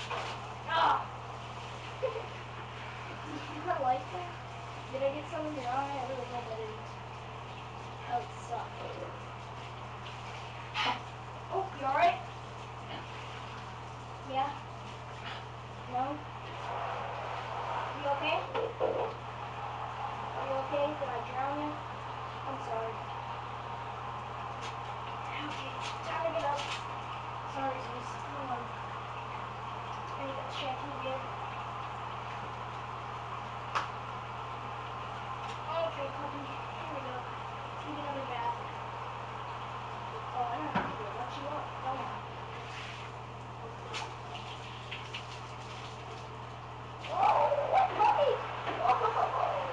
Ah! Did you not like that? Did I get some in your eye? I really hope I didn't. That would suck. Oh, you alright? Yeah? No? You okay? Are you okay? Did I drown you? I'm sorry. Okay, time to get up. Sorry, Zeus. Hold on. I need that shampoo again. Okay, puppy. Here we go. Take another bath. Oh, I don't have to let you up, don't I? Oh, what puppy? Oh.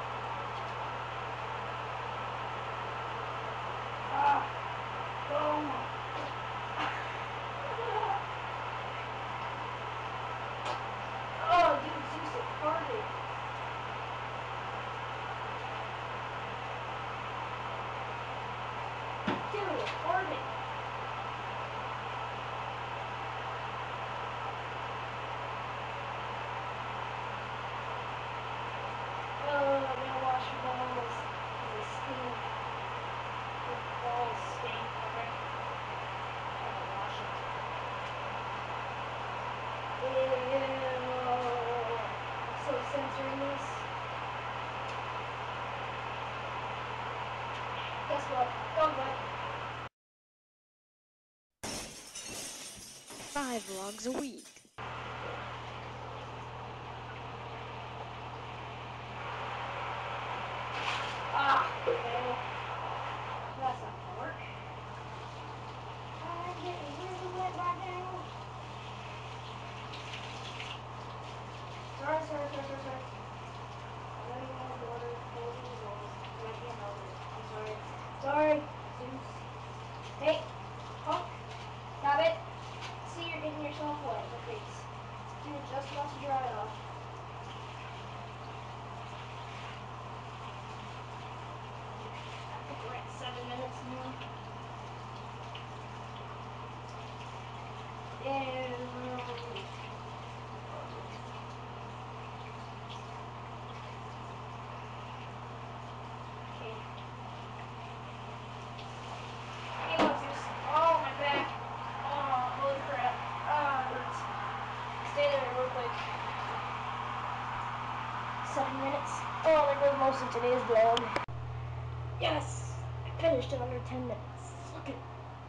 Oh. Oh, dude, Zeus, it farted. Dude, it farted. Oh, I'm gonna wash your balls. They stink. Your balls stink, okay? I'm gonna wash them. Ew. I'm so censoring this. Guess what? Dog butt. 5 vlogs a week. Okay. That's not gonna work. I'm getting really wet right now. Sorry. I know you want to order full results, but I can't help it. I'm sorry. Sorry, Zeus. Hey, punk. Stop it. See, you're getting yourself wet in the face. You were just about to dry off. I think we're at 7 minutes now. Ew. Okay. Hang on, Zeus. Oh, my back. Oh, holy crap. Ah, it hurts. Stay there real quick. 7 minutes. Oh, there goes most of today's vlog. Yes! I finished in under 10 minutes. Look at it.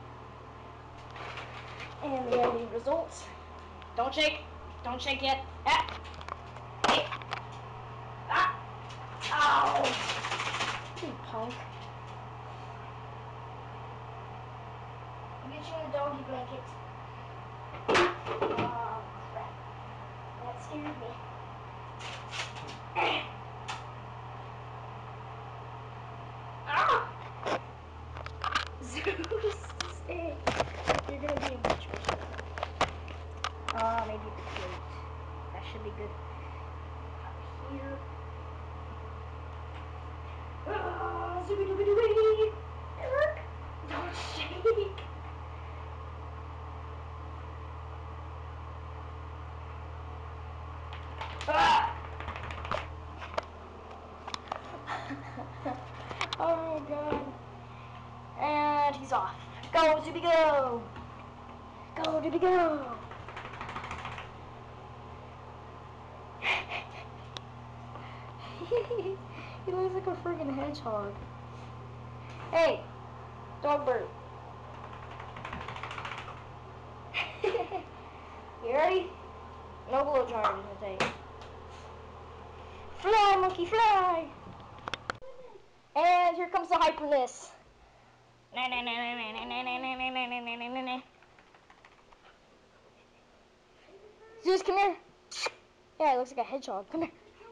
And the ending results. Don't shake. Don't shake yet. Ah! Hey! Ah! Ow! You punk. I'll get you in the doggy blanket. Oh, crap. That scared me. Ah! Zeus, stay. You're gonna be in much worse now. Maybe the plate. That should be good. Up here. Zooby dooby dooby! Eric! Don't shake! Oh god. And he's off. Go, Zooby, go! Go, Zooby, go! He looks like a freaking hedgehog. Hey, dog bird. You ready? No blow dryer in the tank. Fly, monkey, fly! And here comes the hyperness. Zeus, come here. Yeah, it looks like a hedgehog. Come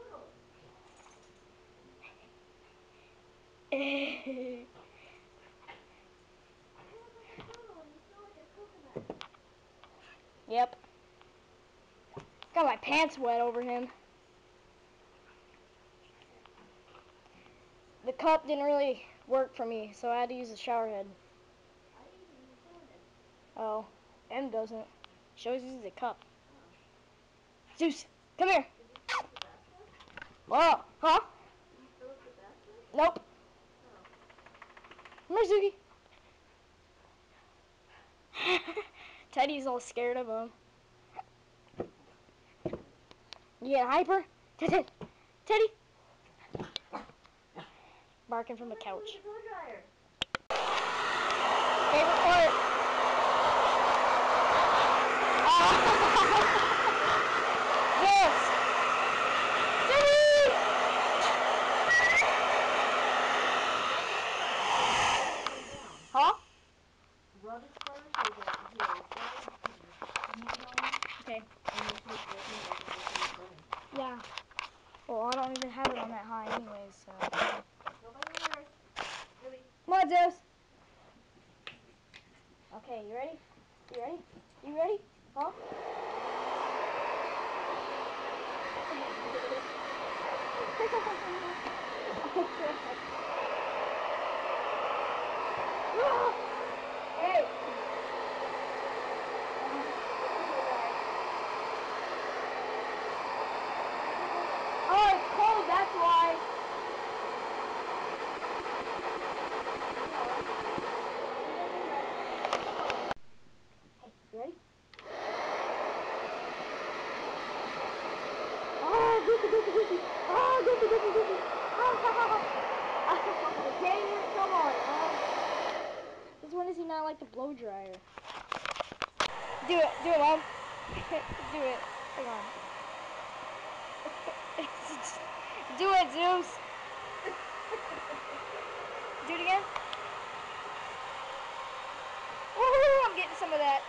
here. Yep. Got my pants wet over him. The cup didn't really work for me, so I had to use the shower head. Oh, M doesn't. She always uses a cup. Zeus, come here. Whoa, huh? Nope. Come here, Zuki. Teddy's all scared of him. You get hyper? Teddy! Barking from the couch. Favorite part? Yes! Teddy! Huh? Rub it first so that Okay. and then put it burning. Yeah. Well, I don't even have it on that high anyways, so. Go by yours. Really? Come on, Zeus. Okay, you ready? You ready? You ready? Huh? Hey! Oh, it's cold, that's why. You ready? Oh, goofy, goofy, goofy. Oh, goofy, goofy, goofy. Dang it, come on. This one is he not like the blow dryer? Do it, Mom. Do it. Hang on. Do it, Zeus. Do it again. Woohoo! I'm getting some of that.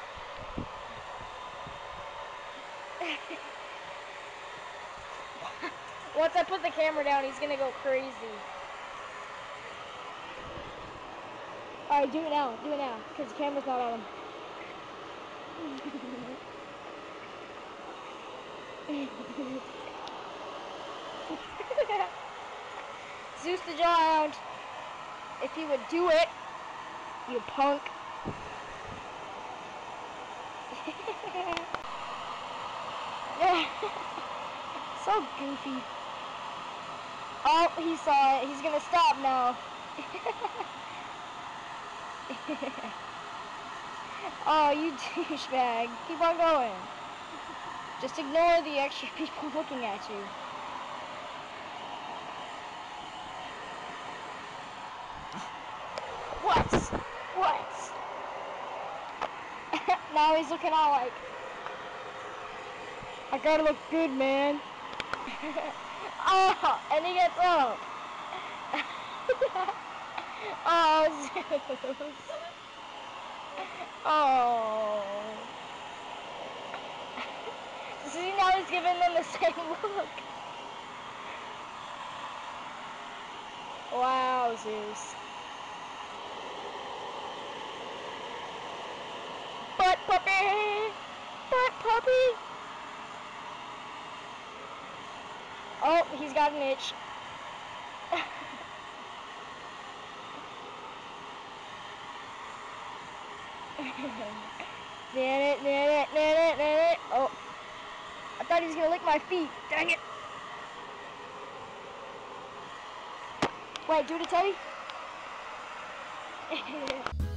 Once I put the camera down, he's gonna go crazy. Alright, do it now, because the camera's not on him. Zeus the Giant, if he would do it, you punk. So goofy. Oh, he saw it. He's gonna stop now. Oh, you douchebag. Keep on going. Just ignore the extra people looking at you. What? Now he's looking all like, I gotta look good, man. Oh, and he gets up. Oh, Zeus. Oh. See, now he's giving them the same look. Wow, Zeus. Butt puppy! Butt puppy! Oh, he's got an itch. Oh, I thought he was gonna lick my feet. Dang it! Wait, do it to Teddy.